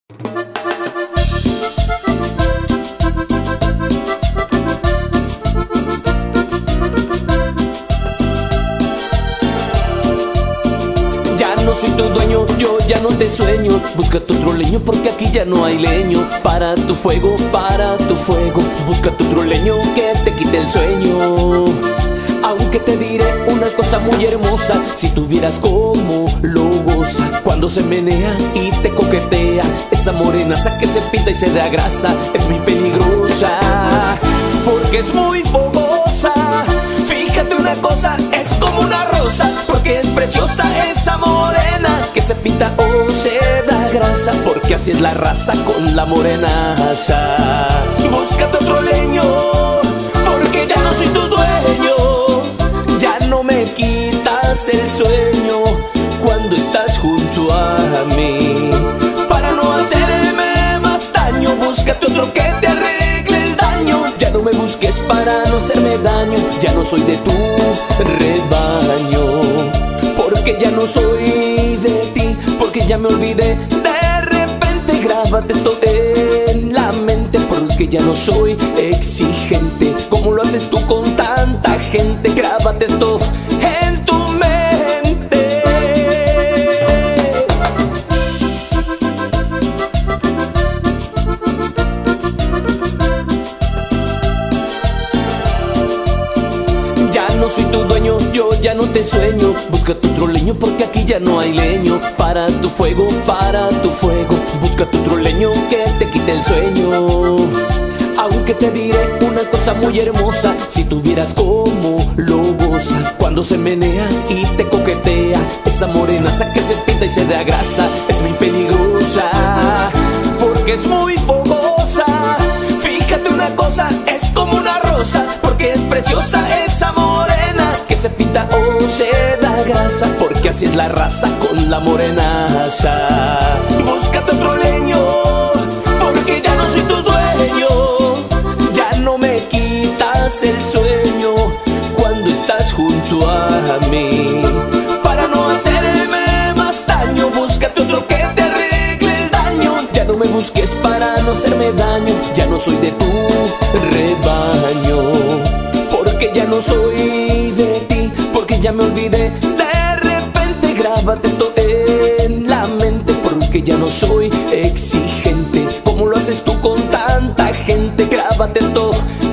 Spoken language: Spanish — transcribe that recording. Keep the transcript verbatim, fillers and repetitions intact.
Ya no soy tu dueño, yo ya no te sueño. Búscate otro leño porque aquí ya no hay leño. Para tu fuego, para tu fuego. Búscate otro leño que te quite el sueño. Aunque te diré una cosa muy hermosa, si tuvieras cómo lo goza cuando se menea y te coquetea. Esa morenaza que se pinta y se da grasa es muy peligrosa porque es muy fogosa. Fíjate una cosa, es como una rosa porque es preciosa esa morena que se pinta o se da grasa, porque así es la raza con la morenaza. Búscate otro leño porque ya no soy tu dueño. Ya no me quitas el sueño cuando estás junto a mí. Para no hacerme más daño, búscate otro que te arregle el daño. Ya no me busques para no hacerme daño. Ya no soy de tu rebaño, porque ya no soy de ti, porque ya me olvidé. De repente grábate esto en la mente, porque ya no soy exigente como lo haces tú con tanta gente. Grábate esto en tu mente. Ya no soy tu dueño, yo ya no te sueño. Búscate otro leño porque aquí ya no hay leño. Para tu fuego, para tu fuego. Búscate otro leño que te quite el sueño. Aunque te diré una cosa muy hermosa, si tuvieras cómo lo goza cuando se menea y te coquetea. Esa morenaza que se pinta y se da grasa es muy peligrosa porque es muy fogosa. Fíjate una cosa, es como una rosa porque es preciosa esa morena que se pinta o se da grasa, porque así es la raza con la morenaza. Búscate otro leño porque ya no soy tu dueño. El sueño cuando estás junto a mí. Para no hacerme más daño, búscate otro que te arregle el daño. Ya no me busques para no hacerme daño. Ya no soy de tu rebaño, porque ya no soy de ti, porque ya me olvidé. De repente grábate esto en la mente, porque ya no soy exigente como lo haces tú con tanta gente. Grábate esto